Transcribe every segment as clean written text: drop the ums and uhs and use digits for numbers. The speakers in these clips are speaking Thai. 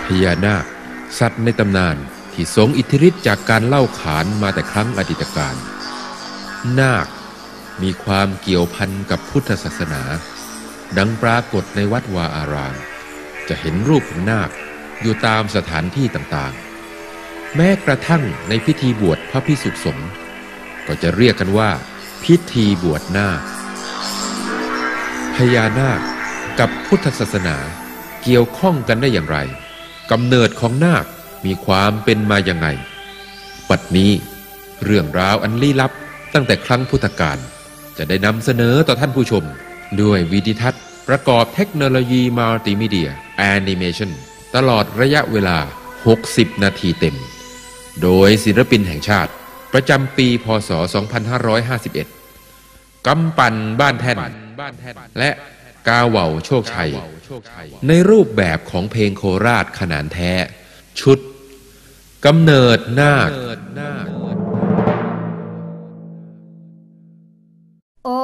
ญานาคสัตว์ในตำนานที่ทรงอิทธิฤทธิ์จากการเล่าขานมาแต่ครั้งอดีตการนาคมีความเกี่ยวพันกับพุทธศาสนาดังปรากฏในวัดวาอารามจะเห็นรูปของนาคอยู่ตามสถานที่ต่างๆแม้กระทั่งในพิธีบวชพระภิกษุสงฆ์ก็จะเรียกกันว่าพิธีบวชนาคพญานาคกับพุทธศาสนาเกี่ยวข้องกันได้อย่างไรกำเนิดของนาคมีความเป็นมาอย่างไงปัจจุบันเรื่องราวอันลี้ลับตั้งแต่ครั้งพุทธกาลจะได้นำเสนอต่อท่านผู้ชมด้วยวิดีทัศน์ประกอบเทคโนโลยีมัลติมีเดียแอนิเมชันตลอดระยะเวลา60นาทีเต็มโดยศิลปินแห่งชาติประจำปีพ.ศ. 2551กำปั่นบ้านแท่นและกาเหว่าโชคชัยในรูปแบบของเพลงโคราชขนานแท้ชุดกำเนิดนาคโอ้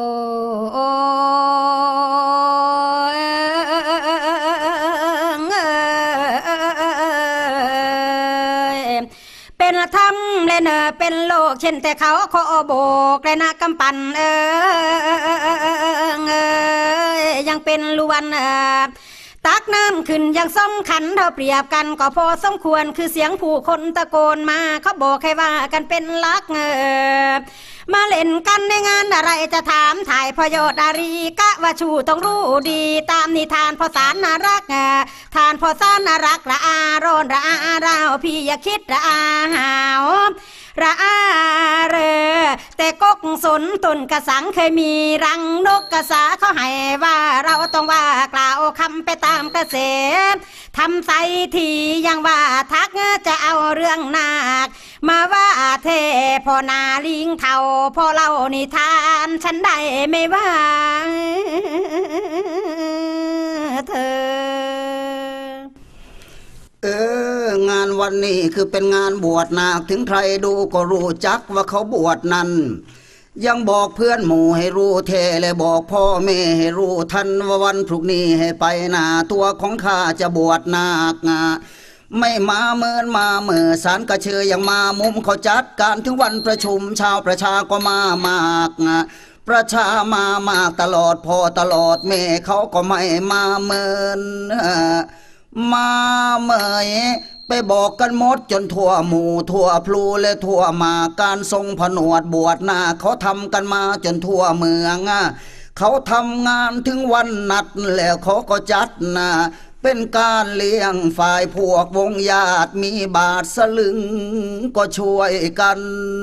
เป็นธรรมเลยเนอเป็นโลกเช่นแต่เขาขอโบกเลยนะกำปั่นยังเป็นล้วนตักน้ำขึ้นยังสำคัญเท่าเปรียบกันก็พอสมควรคือเสียงผู้คนตะโกนมาเขาบอกให้ว่ากันเป็นลักมาเล่นกันในงานอะไรจะถามถ่ายพยอดอารีกะว่าชูต้องรู้ดีตามนิทานพอสารน่ารักทานพอสารน่ารักระอาร้อนระอาเราพี่อย่าคิดระอาหาวระอาเรอแต่กกสนต้นกระสังเคยมีรังนกกระสาเขาให้ว่าเราต้องว่ากล่าวคำไปตามกระแสทำใส่ทียังว่าทักจะเอาเรื่องนาคมาว่าเทพอนาลิงเท่าพอเล่านิทานฉันได้ไม่ว่าเธองานวันนี้คือเป็นงานบวชนาคถึงใครดูก็รู้จักว่าเขาบวชนั้นยังบอกเพื่อนหมู่ให้รู้เทเลยบอกพ่อแม่ให้รู้ทันว่าวันพรุ่งนี้ให้ไปหน้าตัวของข้าจะบวชนาคไม่มาเมินมาเมื่อสารกระเชยยังมามุมเขาจัดการถึงวันประชุมชาวประชาก็มามากประชามามากตลอดพอตลอดแม่เขาก็ไม่มาเมินมาเมยไปบอกกันหมดจนทั่วหมู่ทั่วพลูและทั่วมาการทรงผนวดบวชนาเขาทำกันมาจนทั่วเมืองเขาทำงานถึงวันนัดแล้วเขาก็จัดเป็นการเลี้ยงฝ่ายพวกวงญาติมีบาทสลึงก็ช่วยกัน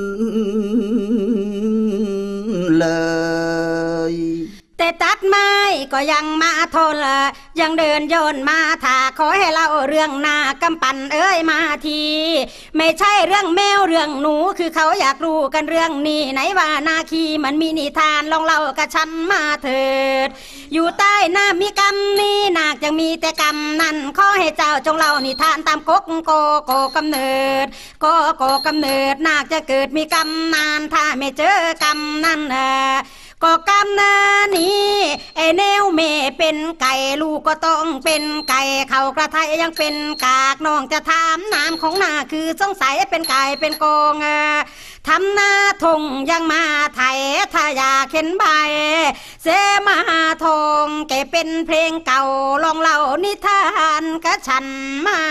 เลยแต่ตัดไม้ก็ยังมาทนยังเดินโยนมาถ้าขอให้เล่าเรื่องนากำปั่นมาทีไม่ใช่เรื่องแมวเรื่องหนูคือเขาอยากรู้กันเรื่องนี้ไหนว่านาคีมันมีนิทานลองเล่ากับฉันมาเถิดอยู่ใต้น้ำมีกรรมนี้นาคยังมีแต่กรรมนั่นขอให้เจ้าจงเล่านิทานตามกกโกกำเนิดโกกำเนิดนาคจะเกิดมีกรรมนานถ้าไม่เจอกรรมนั่นก็กำนานี้ไอ้แนวเมเป็นไก่ลูกก็ต้องเป็นไก่เขากระไทยยังเป็นกากน้องจะถามน้ำของนาคือสงสัยเป็นไก่เป็นกองทำหน้าทงยังมาไถถ้าอยากเห็นใบเสมาทงแกเป็นเพลงเก่าลองเล่านิทานกับฉันมา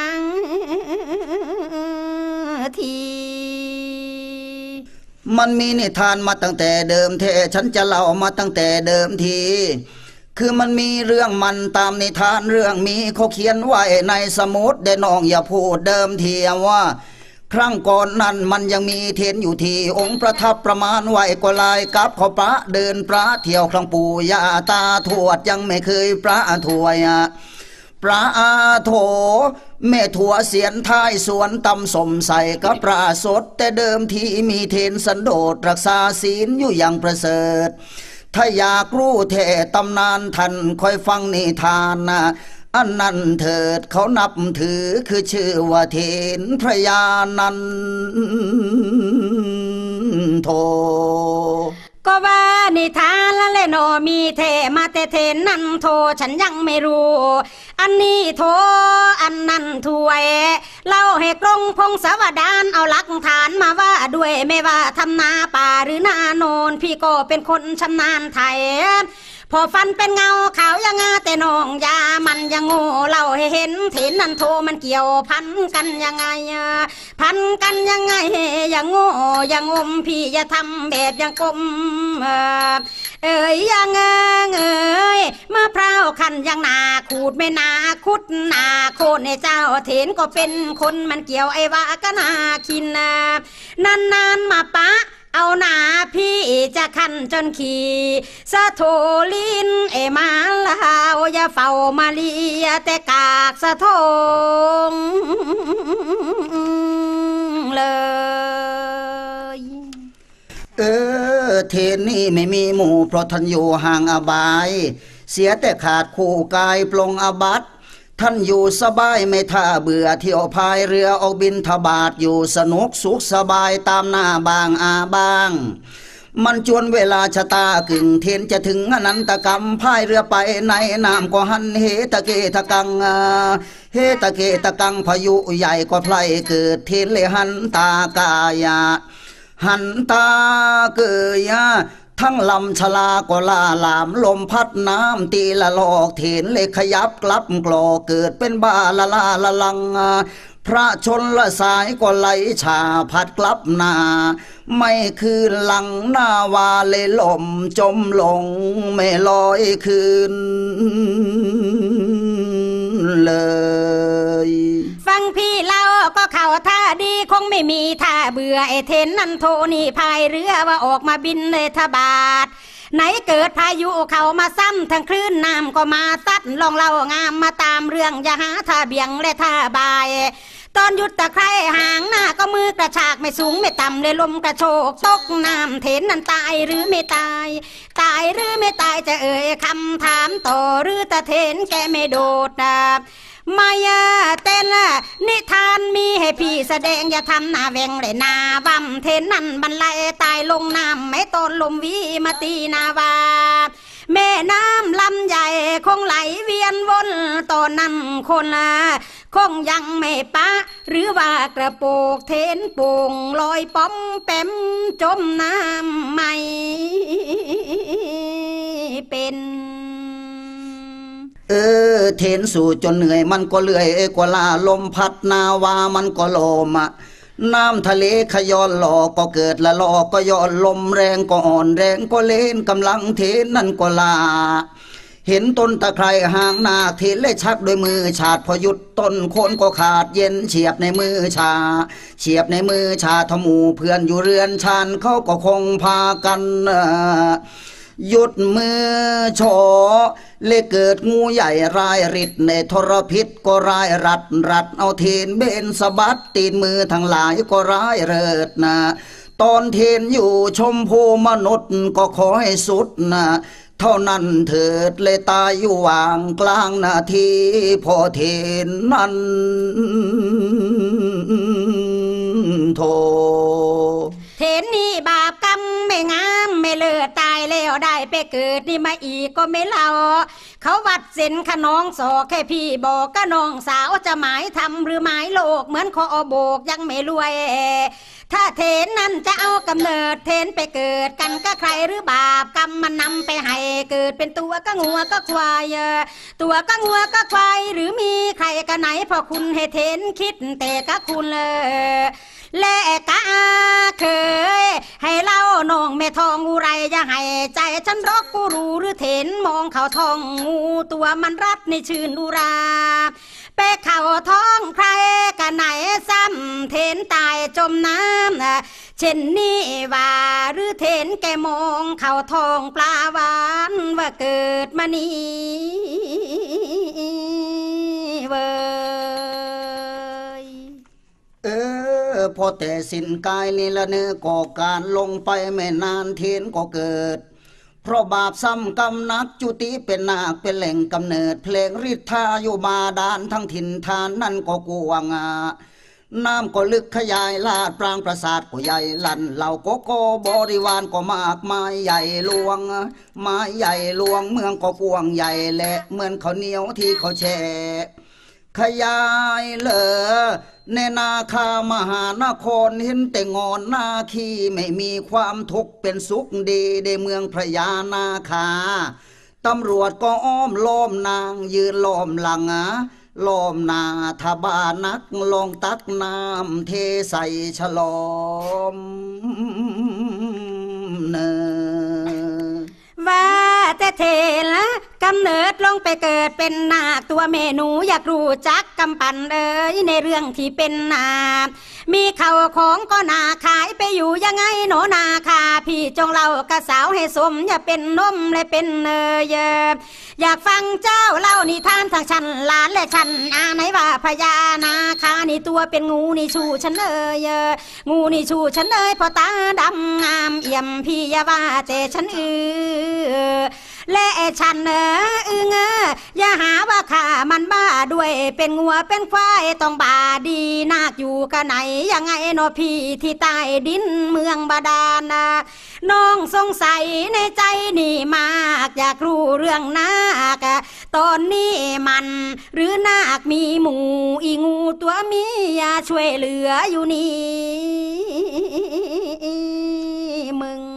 ทีมันมีนิทานมาตั้งแต่เดิมเทฉันจะเล่ามาตั้งแต่เดิมทีคือมันมีเรื่องมันตามนิทานเรื่องมีเขาเขียนไว้ในสมุดได้น้องอย่าพูดเดิมทีว่าครั้งก่อนนั้นมันยังมีเทนอยู่ที่องค์ประทับประมาณไว้ก็ลายกับเขาพระเดินพระเที่ยวครั้งปู่ย่าตาทวดยังไม่เคยพระถวยปลาโถแม่ถั่วเสียนท้ายสวนตำสมใส่กับปลาสดแต่เดิมที่มีเทนสันโดษรักษาศีลอยู่อย่างประเสริฐถ้าอยากรู้แท้ตำนานท่านคอยฟังนิทานอันนั้นเถิดเขานับถือคือชื่อว่าเทนพระยานันโทก็ก็ว่านิทานละเลโนมีเทมาแต่เทนนั่นโทฉันยังไม่รู้อันนี้โทอันนั้นถวยเล่าให้กรงพงศาวดารเอาหลักฐานมาว่าด้วยไม่ว่าทำนาป่าหรือนาโนนพี่ก็เป็นคนชำนาญไทยพอฟันเป็นเงาขาวยังงาแต่น้องยามันยังโง่เล่าให้เห็นเถนนันโทมันเกี่ยวพันกันยังไงพันกันยังไงอย่างโง่อย่างอมพี่อย่าทำแบบอย่างกลมเอ้ยยังเอ้ยมะพร้าวคันยังนาขูดไม่นาคุดนาโคนในเจ้าเถนก็เป็นคนมันเกี่ยวไอ้ว่าก็นาคินนานๆมาปะเอาหนาพี่จะคันจนขี่สะโถลินมาลาวอย่าเฝ้ามาเลียแต่กากสะทงเลยเทนนี่ไม่มีหมู่เพราะท่านอยู่ห่างอบายเสียแต่ขาดคู่กายปลงอาบัติท่านอยู่สบายไม่ท่าเบื่อเที่ยวพายเรือออกบินทบาทอยู่สนุกสุขสบายตามหน้าบางอาบางมันจวนเวลาชะตากึ่งเทนจะถึงอนันตกรรมพายเรือไปในน้ำก็หันเฮตะเกตะกังเฮตะเกตะกังพายุใหญ่ก็ไพลเกิดเทนเลยหันตากายาหันตาเกยทั้งลำชลาก็ล่าลามลมพัดน้ำตีละลอกเถนเลยขยับกลับกลอเกิดเป็นบ้าละลาละลังพระชนละสายก็ไหลชาพัดกลับนาไม่คืนหลังหน้าวาเลยลมจมลงไม่ลอยคืนเลยฟังพี่เล่าก็เข้าท่าดีคงไม่มีท่าเบื่อไอเทนนันโทนี่พายเรือว่าออกมาบินเลยทบาทไหนเกิดพายุเข้ามาซ้ำทั้งคลื่นน้ำก็มาซัดลองเล่างามมาตามเรื่องอย่าหาท่าเบี่ยงและท่าบายตอนหยุดตะไคร่ห่างหน้าก็มือกระชากไม่สูงไม่ต่ำเลยลมกระโชกตกน้ำเถนนั้นตายหรือไม่ตายตายหรือไม่ตายจะเอ่ยคำถามต่อหรือตะเถนแกไม่โดดมายาเต้นนิทานมีให้พี่แสดงอย่าทำหน้าแหวงเลยนาวัมเทนนั่นบรรลัยตายลงน้ำไม่ตนลมวีมาตีนาวาแม่น้ำลำใหญ่คงไหลเวียนวนตอนนั้นคนคงยังไม่ปะหรือว่ากระโปกเทนโป่งลอยป้อมแปมจมน้ำไม่เป็นเทนสู่จนเหนื่อยมันก็เลื่อยกว่าลาลมพัดนาวามันก็ลมน้ำทะเลขย้อนหลอกก็เกิดละลอกก็ย้อนลมแรงก็อ่อนแรงก็เล่นกำลังเทนนั่นก็ลาเห็นต้นตะไคร้ห่างนาเทนเลยชักด้วยมือฉาดพอหยุดต้นโคนก็ขาดเย็นเฉียบในมือชาเฉียบในมือชาทมูเพื่อนอยู่เรือนชานเขาก็คงพากันหยุดมือโฉเลยเกิดงูใหญ่รายฤทธิ์ในทรพิษก็รายรัดเอาเทนเบนสะบัดตีนมือทั้งหลายก็ร้ายเริดตอนเทนอยู่ชมพูมนุษย์ก็ขอให้สุดเท่านั้นเถิดเลยตายอยู่วางกลางนาทีพอเทนนั้นโทเทนนี่บาปกรรมไม่งามไม่เลือดตายแล้วได้ไปเกิดนี่มาอีกก็ไม่เล่าเขาวัดสินขนองสอแค่พี่บอกก็น้องสาวจะหมายทำหรือหมายโลกเหมือนขอโบกยังไม่รวยถ้าเทนนั่นจะเอากำเนิดเทนไปเกิดกันก็ใครหรือบาปกรรมมันนำไปให้เกิดเป็นตัวก็งัวก็ควายตัวก็งัวก็ควายหรือมีใครกันไหนพอคุณให้เทนคิดแต่ก็คุณและกะเคยให้เล่าน้องแม่ทองอุไรอย่าให้ใจฉันรกกูรู้หรือเถนมองเขาทองงูตัวมันรัดในชื่นอุราไปเข่าท้องใครกันไหนซ้ำเถนตายจมน้ำเช่นนี้ว่าหรือเถนแกมองเข่าทองปลาหวานว่าเกิดมานี้เว้ยพอแต่สิ้นกายนี่ละเนื้อก่อการลงไปไม่นานเทนก็เกิดเพราะบาปซ้ำกรรมนักจุติเป็นนาคเป็นแหล่งกำเนิดเพลงฤทธาอยู่บาดาลทั้งถิ่นทานนั่นก็กวงน้ำก็ลึกขยายลาดปรางปราสาทก็ใหญ่ลั่นเหล่าโกโก้บริวารก็มากมายใหญ่หลวงไม้ใหญ่หลวงเมืองก็กว้างใหญ่และเหมือนข้าวเหนียวที่เขาแช่ขยายเหลอในนาคามหานครเห็นแต่งอนนาคีไม่มีความทุกข์เป็นสุขดีในเมืองพระยานาคาตำรวจก็อ้อมล้อมนางยืนล้อมหลังล้อมนาทบานักลงตักน้ำเทใส่ฉลอมเนอว่าแต่เทละกำเนิดลงไปเกิดเป็นนาคตัวเมนูอยากรู้จักกำปั่นในเรื่องที่เป็นนามีเข่าของก็นาขายไปอยู่ยังไงโนนาคาพี่จงเล่ากระสาวให้สมอย่าเป็นนมและเป็นอยากฟังเจ้าเล่านิทานทางฉันหลานและฉันไหนว่าพญานาคานี่ตัวเป็นงูนี่ชูฉันงูนี่ชูฉันพอตาดำงามเอี่ยมพี่อย่าว่าแต่ฉันและฉันอย่าหาว่าข้ามันบ้าด้วยเป็นงัวเป็นควายต้องบาดีนาคอยู่กันไหนยังไงโนพี่ที่ใต้ดินเมืองบาดาลน้องสงสัยในใจนี่มากอยากรู้เรื่องนาคตอนนี้มันหรือนาคมีหมู่อีงูตัวเมียช่วยเหลืออยู่นี่มึง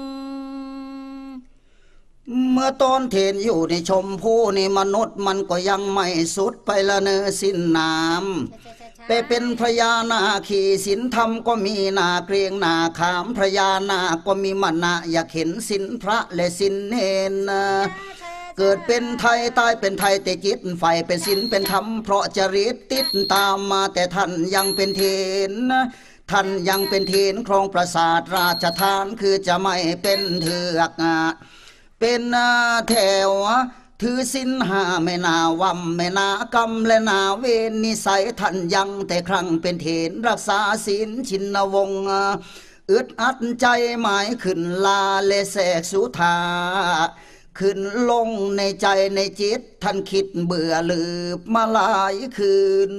เมื่อตอนเทนอยู่ในชมพู่นี่มนุษย์มันก็ยังไม่สุดไปละเนอสิ้นน้ำไปเป็นพระยานาคีศีลธรรมก็มีนาเกรียงนาขามพระยานาก็มีมณะอยากเห็นศีลพระและศีลเนรเกิดเป็นไทยตายเป็นไทยแต่จิตไฟเป็นศีลเป็นธรรมเพราะจริตติดตามมาแต่ท่านยังเป็นเทนท่านยังเป็นเทนครองปราสาทราชทานคือจะไม่เป็นเถือกเป็นแถวถือศีลห้าไม่นาวัมไม่นากรรมและนาเวรนิสัยท่านยังแต่ครั้งเป็นเถรรักษาศีลชินวงศ์อึดอัดใจหมายขึ้นลาและแสกสุธาขึ้นลงในใจในจิตท่านคิดเบื่อลืบมาหลายคืน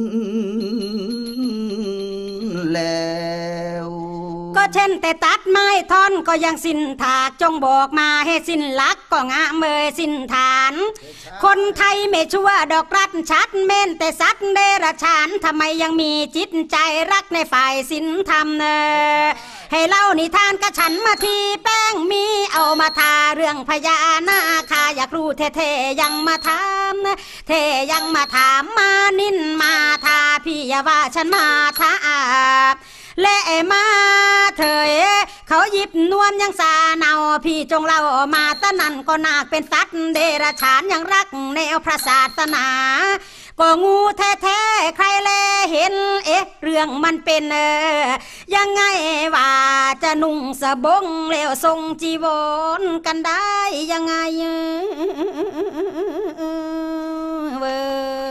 แล้วก็เช่นแต่ตัดไม้ท่อนก็ยังสิ้นถากจงบอกมาให้สิ้นลักก็งะเมยสิ้นฐานคนไทยไม่ชั่วดอกรัดชัดเม่นแต่สัตว์เดรัจฉานทำไมยังมีจิตใจรักในฝ่ายศีลธรรมให้เล่านิทานกระฉันมาทีแป้งมีเอามาทาเรื่องพญานาคาอยากรู้เท่ๆยังมาถามเทยังมาถามมานินมาทาพี่อย่าว่าฉันมาทาและมาเถยเขาหยิบนวมยังสาเนาพี่จงเล่ามาตะนั่นก็นาคเป็นสัตว์เดรัจฉานยังรักแนวพระศาสนาก็งูแท้ๆใครแลเห็นเรื่องมันเป็นยังไงว่าจะนุ่งสบงแล้วทรงจีวรกันได้ยังไงเว้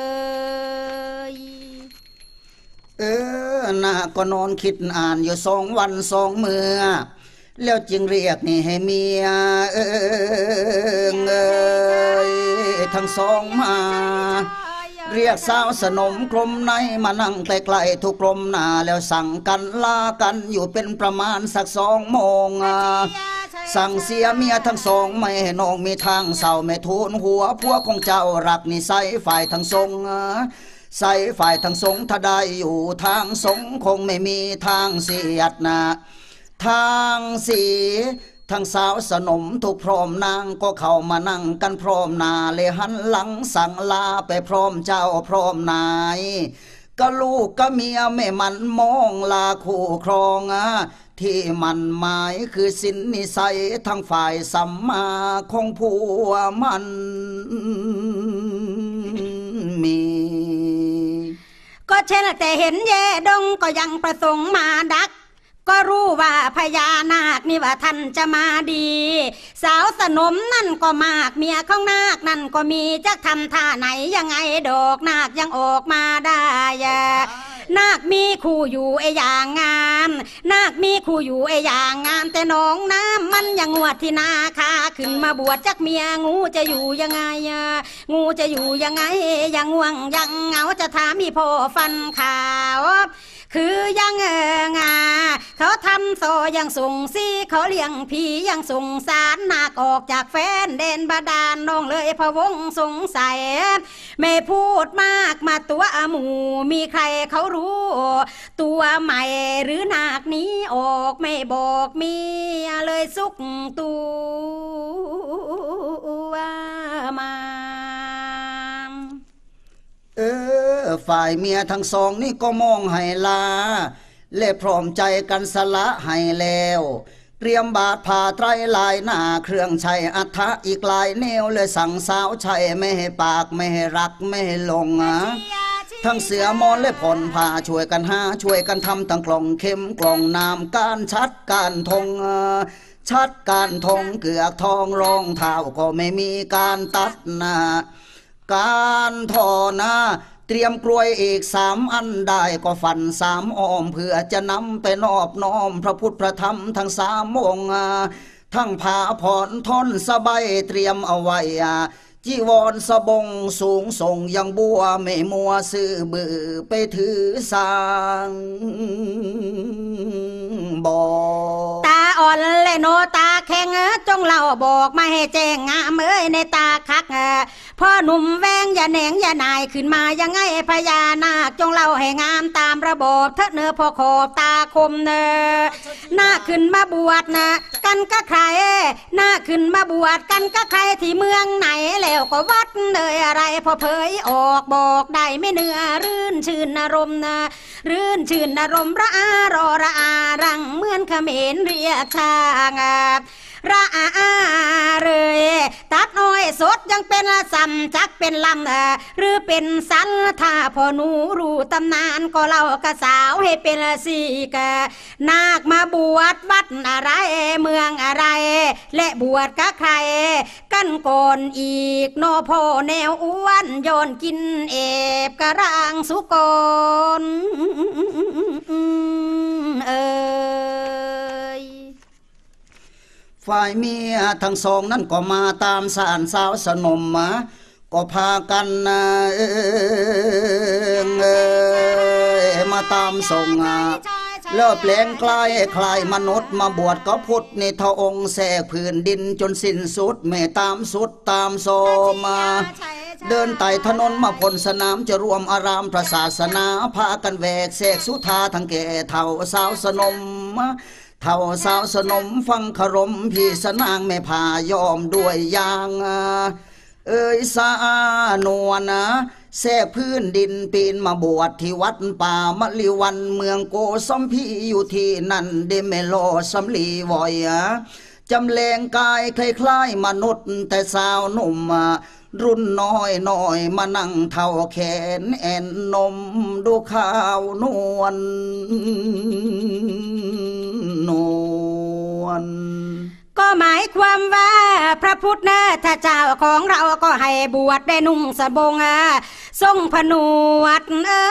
ยนาก็นอนคิดอ่านอยู่2 วัน2 มื้อแล้วจึงเรียกนี่ให้เมียทั้งสองมาเรียกสาวสนมกลมในมานั่งใกล้ๆทุกกลมหน้าแล้วสั่งกันลากันอยู่เป็นประมาณสัก2 โมงสั่งเสียเมียทั้งสองไม่ให้น้องมีทางเศร้าไม่ทูลหัวพวกของเจ้ารักนิสัยฝ่ายทั้งสองใส่ฝ่ายทั้งสงถ้าได้อยู่ทางสงคงไม่มีทางเสียดนะทางสีทั้งสาวสนมทุกพร้อมนางก็เข้ามานั่งกันพร้อมหน้าเลยหันหลังสั่งลาไปพร้อมเจ้าพร้อมนายก็ลูกก็เมียไม่มันมองลาคู่ครองที่มันหมายคือศีลนิสัยทั้งฝ่ายสัมมาของผัวมันมีก็เช่นแต่เห็นแย่ดงก็ยังประสงค์มาดักก็รู้ว่าพญานาคนี่ว่าท่านจะมาดีสาวสนมนั่นก็มากเมียของนาคนั่นก็มีจะทำท่าไหนยังไงดอกนาคยังออกมาได้นาคมีคู่อยู่อย่างงามนาคมีคู่อยู่อย่างงามแต่น้องน้ำมันยังงวดที่นาคาขึ้นมาบวชจักเมียงูจะอยู่ยังไงงูจะอยู่ยังไงยังง่วงยังเหงาจะถามมีพ่อฟันขาวคือยังเขาทำโซยังส่งซีเขาเลี้ยงผียังส่งสารนาคออกจากแฟนเด่นบาดาลน้องเลยพะวงสงสัยไม่พูดมากมาตัวหมู่มีใครเขารู้ตัวใหม่หรือนาคนี้ออกไม่บอกเมียเลยซุกตัวมาฝ่ายเมียทั้งสองนี่ก็มองให้ลาและพร้อมใจกันสละให้แล้วเตรียมบาทผ่าไตรลายหน้าเครื่องชัยอัฐะอีกหลายแนวเลยสั่งสาวชัยไม่ให้ปากไม่ให้รักไม่ให้ลงทั้งเสือมอนและผ่อนผ้าช่วยกันหาช่วยกันทำตั้งกล่องเข็มกล่องน้ำการชัดการทงชัดการทงเกือกทองรองเท้าก็ไม่มีการตัดนะการทอนะเตรียมกลวยอีก3 อันได้ก็ฟัน3 อ้อมเพื่อจะนำไปนอบน้อมพระพุทธพระธรรมทั้ง3 องค์ทั้งผ้าผ่อนท่อนสบายเตรียมเอาไว้จีวรสบงสูงส่งยังบัวไม่มัวซื้อบือไปถือสางบอกตาอ่อนเลยโนตาแข็งจงเล่าบอกมาให้แจ้งงามในตาคักพ่อหนุ่มแวงอย่าแหนงอย่านายขึ้นมายังไงพญานาคจงเล่าให้งามตามระบบเถอะเนอพอขอบตาคมเนอหน้าขึ้นมาบวชนะกันก็ใครหน้าขึ้นมาบวชกันก็ใครที่เมืองไหนแล้วก็วัดเลยอะไรพอเผยออกบอกได้ไม่เนื้อรื่นชื่นอารมณ์นะรื่นชื่นอารมณ์ระอารอระอารังเหมือนเขมรเรียกช่างระอาเลยตัดอ้อยสดยังเป็นซ้ำจักเป็นลำหรือเป็นสันถ้าพอหนูรู้ตำนานก็เล่ากระสาวให้เป็นสีกนาคมาบวชวัดอะไรเมืองอะไรและบวชกับใครกันก่อนอีกโนโพแนวอ้วนโยนกินเอบกระรางสุกรฝ่ายเมียทั้งสองนั้นก็มาตามสารสาวสนมมาก็พากันมาตามส่งเลิกแปลงกลายคลายมนุษย์มาบวชก็พุทธในทองค์แสกพื้นดินจนสิ้นสุดไม่ตามสุดตามโซมาเดินไต่ถนนมาพลสนามจะรวมอารามพระศาสนาพากันแวกแสกสุธาทั้งแก่เท่าสาวสนมเท่าสาวสนมฟังขรมพี่สนางไม่พายอมด้วยยางสานวลแทรกพื้นดินปีนมาบวชที่วัดป่ามะลิวันเมืองโกสัมพีอยู่ที่นั่นเดเมโลสัมลีวอยจำแรงกายคล้ายๆมนุษย์แต่สาวหนุ่มรุ่นน้อยน้อยมานั่งเท่าแขนแอนนมดูข้าวนวลก็หมายความว่าพระพุทธเจ้าของเราก็ให้บวชได้นุ่งสบงทรงผนวด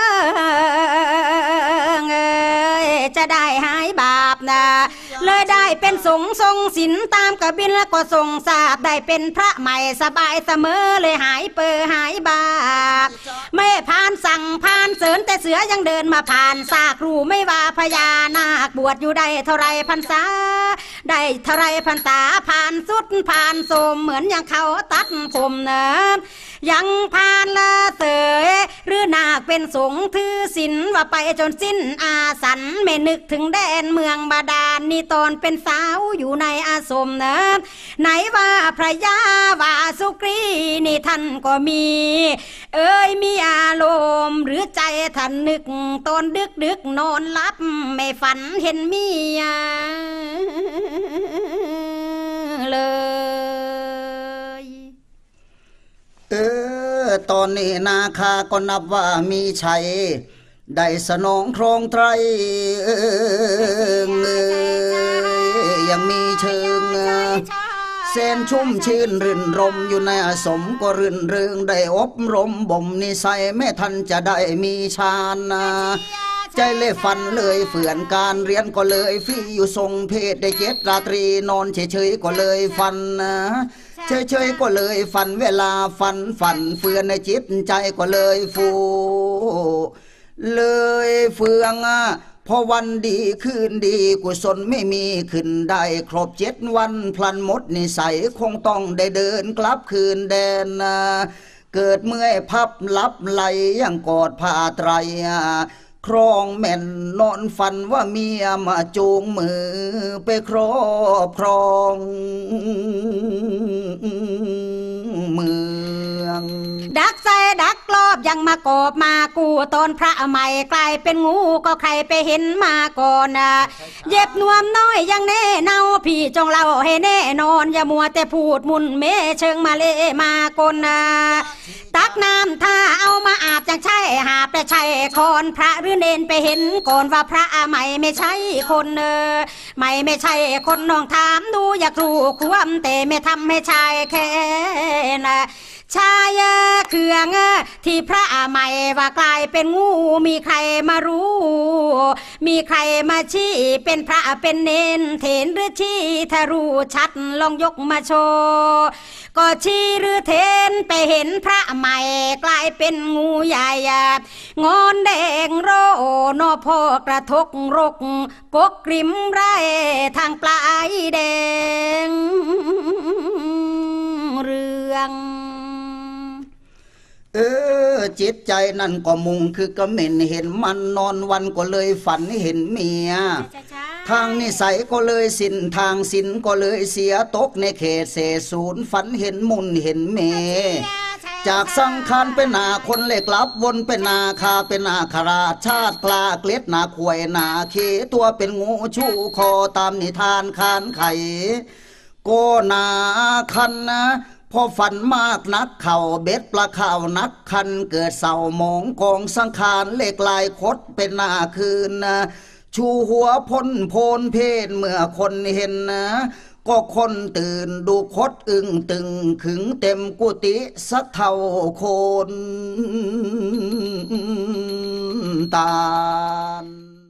จะได้หายบาปนะเลยได้เป็นสงฆ์ทรงศีลตามกบิณแล้วก็ทรงทราบได้เป็นพระใหม่สบายเสมอเลยหายเปอหายบาปไม่ผ่านสั่งผ่านเสริญแต่เสือยังเดินมาผ่านซากรู้ไม่ว่าพญานาคบวชอยู่ได้เท่าไรพรรษาได้เท่าไรพรรษาผ่านสุดผ่านโสมเหมือนอย่างเขาตัดผมนะยังผ่านละเสยหรือนาคเป็นสงฆ์ถือศีลว่าไปจนสิ้นอาสันไม่นึกถึงแดนเมืองบาดาลนี่ตอนเป็นสาวอยู่ในอาสมนะไหนว่าพระยาวาสุกรีนี่ท่านก็มีมีอารมณ์หรือใจท่านนึกตอนดึกนอนหลับไม่ฝันเห็นเมียเลยตอนนี้นาคาก็นับว่ามีชัยได้สนองครองไตรยังมีเชิงแสนชุ่มชื่นรื่นรมอยู่ในอาสมก็รื่นเริงได้อบรมบ่มนิสัยแม่ทันจะได้มีฌานใจเลยฟันเลยเฝื่อนการเรียนก็เลยฟรีอยู่ทรงเพศได้7 ราตรีนอนเฉยๆก็เลยฟันเฉยๆก็เลยฝันเวลาฝันเฟื่อนในจิตใจก็เลยฟูเลยเฟืองพอวันดีคืนดีกุศลไม่มีขึ้นได้ครบ7 วันพลันหมดนิสัยคงต้องได้เดินกลับคืนแดนเกิดเมื่อยพับลับไหลยังกอดผ้าไตรครองแม่นนอนฝันว่าเมียมาจูงมือไปครอบครองเมืองดักใจดักรอบยังมากอบมากูตอนพระใหม่กลายเป็นงูก็ใครไปเห็นมาก่อนเย็บนวมน้อยยังแน่เนาพี่จงเล่าให้แน่นอนอย่ามัวแต่พูดมุนเมเชิงมาเล่มากนตักน้ำท่าเอามาอาบจังใช่หาแต่ใช่คอนพระหรือเนนไปเห็นก่อนว่าพระใหม่ไม่ใช่คนไม่ใช่คนน้องถามดูอยากรู้ความแต่ไม่ทำให้ชายแค่ชายเครื่องที่พระใหม่ว่ากลายเป็นงูมีใครมารู้มีใครมาชี้เป็นพระเป็นเนนเถนหรือชี้ถ้ารู้ชัดลองยกมาโชว์ก็ชี้หรือเถนไปเห็นพระใหม่กลายเป็นงูใหญ่งอนแดงโรนอพอกระทกรกกกกริมไรทางปลายแดงเรื่องจิตใจนั่นก็มุงคือกระเหม็นเห็นมันนอนวันก็เลยฝันเห็นเมียทางนิสัยก็เลยสินทางสินก็เลยเสียตกในเขตเศษศูนย์ฝันเห็นมุนเห็นเมจากสังขารเป็นนาคนเล็กลับวนเป็นนาคาเป็นนาคราชาติกลาเกล็ดนาขวยนาเคตัวเป็นงูชูคอตามนิทานคานไข่โกนาคันนะพอฝันมากนักเข่าเบ็ดปลาข่าวนักคันเกิดเศร้าหมองกองสังขารเล็กลายคดเป็นหน้าคืนชูหัวพ้นโพนเพศเมื่อคนเห็นก็คนตื่นดูคดอึ้งตึงขึงเต็มกุฏิสักเท่าโคนตาล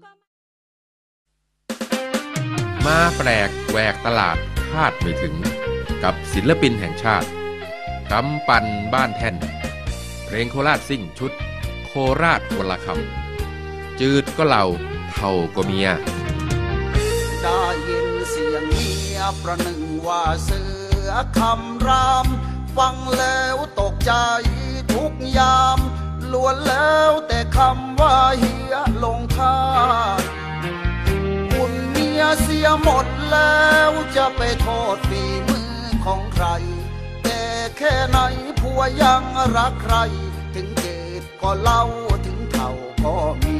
มาแปลกแหวกตลาดคาดไม่ถึงกับศิลปินแห่งชาติกำปั่นบ้านแท่นเพลงโคราชซิ่งชุดโคราชวรคำจืดก็เหล่าเท่าก็เมียได้ยินเสียงเมียประหนึ่งว่าเสือคำรามฟังแล้วตกใจทุกยามล้วนแล้วแต่คำว่าเฮียลงท่าคุณเมียเสียหมดแล้วจะไปโทษฝีมือของใครแต่แค่ไหนผัวยังรักใครถึงเกตก็เล่าถึงเท่าก็มี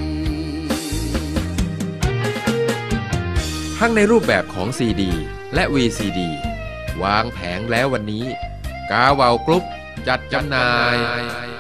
ทั้งในรูปแบบของซีดีและ VCD วางแผงแล้ววันนี้กาวาวกรุ๊ปจัดจำหน่าย